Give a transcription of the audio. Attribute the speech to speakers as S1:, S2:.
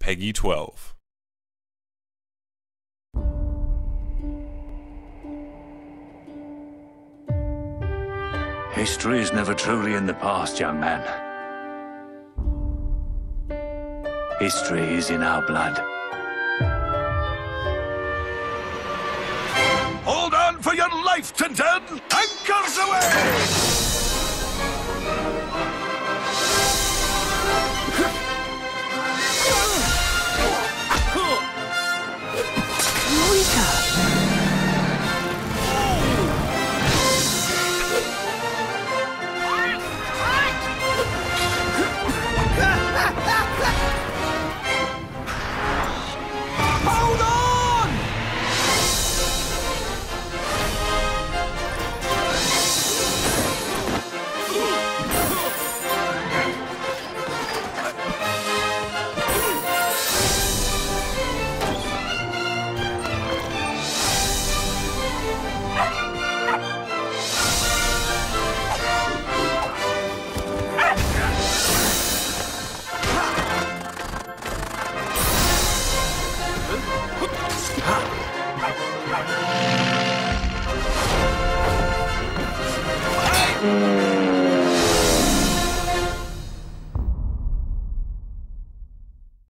S1: Peggy 12.
S2: History is never truly in the past, young man. History is in our blood. Hold on for your life, Tintin! Anchors away!
S3: Hold on!
S2: Hey!